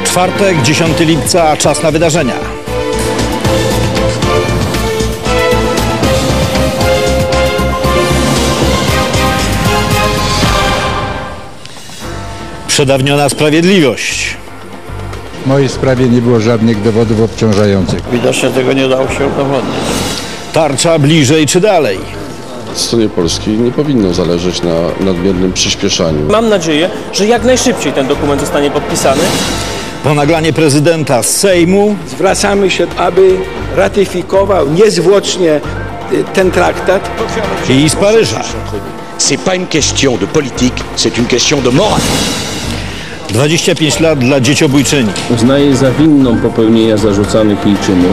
Czwartek, 10 lipca, czas na wydarzenia. Przedawniona sprawiedliwość. W mojej sprawie nie było żadnych dowodów obciążających. Widocznie tego nie dało się udowodnić. Tarcza bliżej czy dalej? Stronie polskiej nie powinno zależeć na nadmiernym przyspieszaniu. Mam nadzieję, że jak najszybciej ten dokument zostanie podpisany. Ponaglanie prezydenta z Sejmu. Zwracamy się, aby ratyfikował niezwłocznie ten traktat. I z Paryża. C'est pas une question de politique, c'est une question de morale. 25 lat dla dzieciobójczyni. Uznaje za winną popełnienia zarzucanych jej czynów.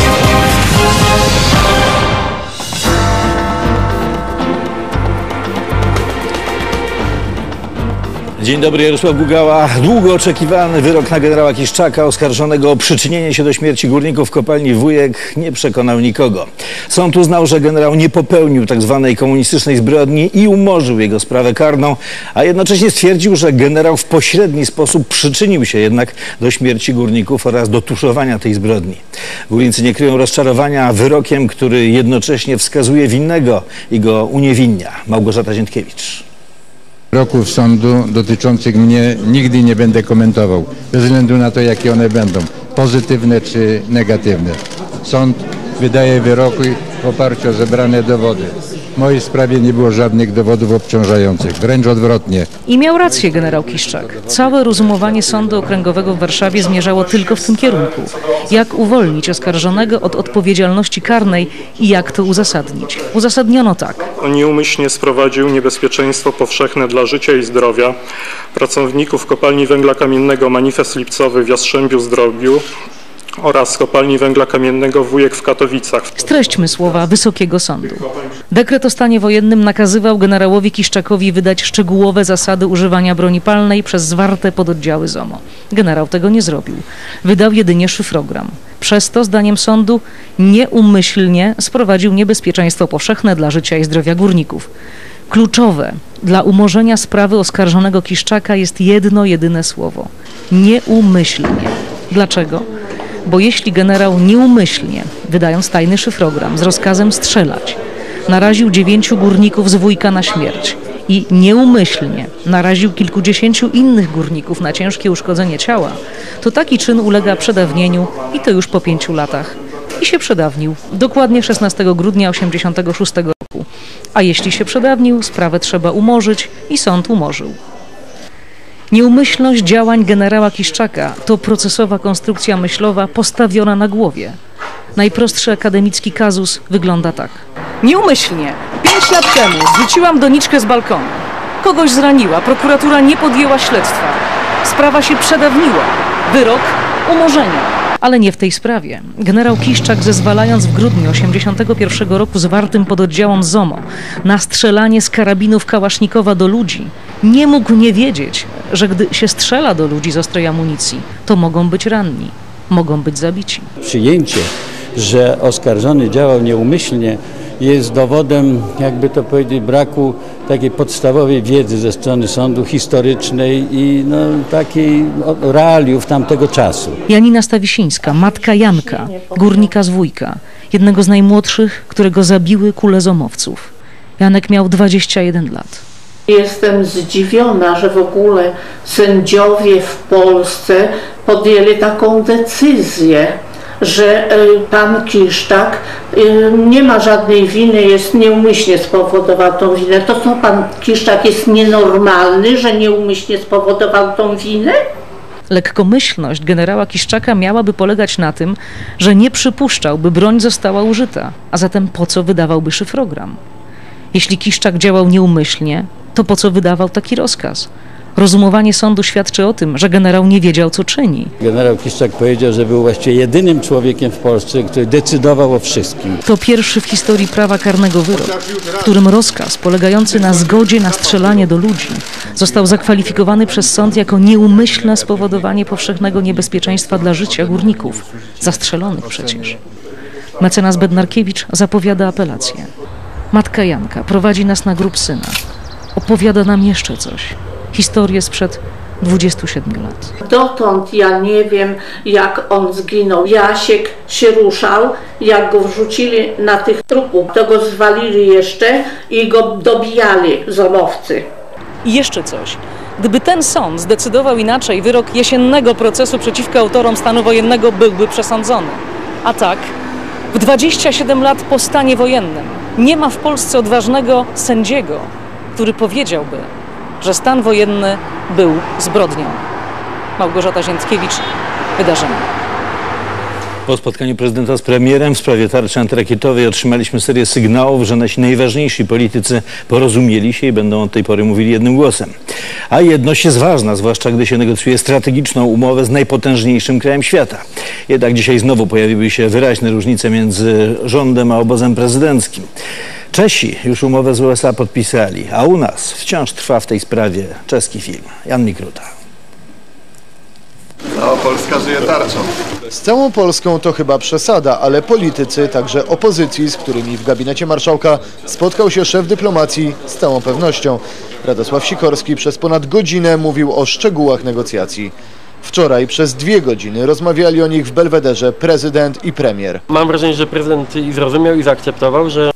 Dzień dobry, Jarosław Gugała. Długo oczekiwany wyrok na generała Kiszczaka oskarżonego o przyczynienie się do śmierci górników w kopalni Wujek nie przekonał nikogo. Sąd uznał, że generał nie popełnił tzw. komunistycznej zbrodni i umorzył jego sprawę karną, a jednocześnie stwierdził, że generał w pośredni sposób przyczynił się jednak do śmierci górników oraz do tuszowania tej zbrodni. Górnicy nie kryją rozczarowania wyrokiem, który jednocześnie wskazuje winnego i go uniewinnia. Małgorzata Ziętkiewicz. Wyroków sądu dotyczących mnie nigdy nie będę komentował, bez względu na to, jakie one będą, pozytywne czy negatywne. Sąd wydaje wyroki w oparciu o zebrane dowody. W mojej sprawie nie było żadnych dowodów obciążających, wręcz odwrotnie. I miał rację generał Kiszczak. Całe rozumowanie Sądu Okręgowego w Warszawie zmierzało tylko w tym kierunku. Jak uwolnić oskarżonego od odpowiedzialności karnej i jak to uzasadnić? Uzasadniono tak. Nieumyślnie sprowadził niebezpieczeństwo powszechne dla życia i zdrowia pracowników kopalni węgla kamiennego Manifest Lipcowy w Jastrzębiu-Zdroju oraz kopalni węgla kamiennego Wujek w Katowicach. Streśćmy słowa Wysokiego Sądu. Dekret o stanie wojennym nakazywał generałowi Kiszczakowi wydać szczegółowe zasady używania broni palnej przez zwarte pododdziały ZOMO. Generał tego nie zrobił. Wydał jedynie szyfrogram. Przez to, zdaniem sądu, nieumyślnie sprowadził niebezpieczeństwo powszechne dla życia i zdrowia górników. Kluczowe dla umorzenia sprawy oskarżonego Kiszczaka jest jedno jedyne słowo. Nieumyślnie. Dlaczego? Bo jeśli generał nieumyślnie, wydając tajny szyfrogram z rozkazem strzelać, naraził 9 górników z Wujka na śmierć i nieumyślnie naraził kilkudziesięciu innych górników na ciężkie uszkodzenie ciała, to taki czyn ulega przedawnieniu i to już po 5 latach. I się przedawnił, dokładnie 16 grudnia 1986 roku. A jeśli się przedawnił, sprawę trzeba umorzyć i sąd umorzył. Nieumyślność działań generała Kiszczaka to procesowa konstrukcja myślowa postawiona na głowie. Najprostszy akademicki kazus wygląda tak. Nieumyślnie 5 lat temu zrzuciłam doniczkę z balkonu. Kogoś zraniła, prokuratura nie podjęła śledztwa. Sprawa się przedawniła. Wyrok umorzenia. Ale nie w tej sprawie. Generał Kiszczak, zezwalając w grudniu 1981 roku zwartym pododdziałom ZOMO na strzelanie z karabinów kałasznikowa do ludzi, nie mógł nie wiedzieć, że gdy się strzela do ludzi z ostrej amunicji, to mogą być ranni, mogą być zabici. Przyjęcie, że oskarżony działał nieumyślnie, jest dowodem, jakby to powiedzieć, braku takiej podstawowej wiedzy ze strony sądu historycznej i takiej realiów tamtego czasu. Janina Stawisińska, matka Janka, górnika z Wujka, jednego z najmłodszych, którego zabiły kule zomowców. Janek miał 21 lat. Jestem zdziwiona, że w ogóle sędziowie w Polsce podjęli taką decyzję, że pan Kiszczak nie ma żadnej winy, jest nieumyślnie spowodował tą winę. To co, pan Kiszczak jest nienormalny, że nieumyślnie spowodował tą winę? Lekkomyślność generała Kiszczaka miałaby polegać na tym, że nie przypuszczał, by broń została użyta, a zatem po co wydawałby szyfrogram? Jeśli Kiszczak działał nieumyślnie, to po co wydawał taki rozkaz? Rozumowanie sądu świadczy o tym, że generał nie wiedział, co czyni. Generał Kiszczak powiedział, że był właściwie jedynym człowiekiem w Polsce, który decydował o wszystkim. To pierwszy w historii prawa karnego wyrok, w którym rozkaz polegający na zgodzie na strzelanie do ludzi został zakwalifikowany przez sąd jako nieumyślne spowodowanie powszechnego niebezpieczeństwa dla życia górników, zastrzelonych przecież. Mecenas Bednarkiewicz zapowiada apelację. Matka Janka prowadzi nas na grób syna. Opowiada nam jeszcze coś. Historię sprzed 27 lat. Dotąd ja nie wiem, jak on zginął. Jasiek się ruszał, jak go wrzucili na tych trupów, to go zwalili jeszcze i go dobijali zomowcy. I jeszcze coś. Gdyby ten sąd zdecydował inaczej, wyrok jesiennego procesu przeciwko autorom stanu wojennego byłby przesądzony. A tak, w 27 lat po stanie wojennym nie ma w Polsce odważnego sędziego, który powiedziałby, że stan wojenny był zbrodnią. Małgorzata Zięckiewicz, Wydarzenia. Po spotkaniu prezydenta z premierem w sprawie tarczy antyrakietowej otrzymaliśmy serię sygnałów, że nasi najważniejsi politycy porozumieli się i będą od tej pory mówili jednym głosem. A jedność jest ważna, zwłaszcza gdy się negocjuje strategiczną umowę z najpotężniejszym krajem świata. Jednak dzisiaj znowu pojawiły się wyraźne różnice między rządem a obozem prezydenckim. Czesi już umowę z USA podpisali, a u nas wciąż trwa w tej sprawie czeski film. Jan Mikruta. No, Polska żyje tarczą. Z całą Polską to chyba przesada, ale politycy, także opozycji, z którymi w gabinecie marszałka spotkał się szef dyplomacji, z całą pewnością. Radosław Sikorski przez ponad godzinę mówił o szczegółach negocjacji. Wczoraj przez 2 godziny rozmawiali o nich w Belwederze prezydent i premier. Mam wrażenie, że prezydent i zrozumiał i zaakceptował, że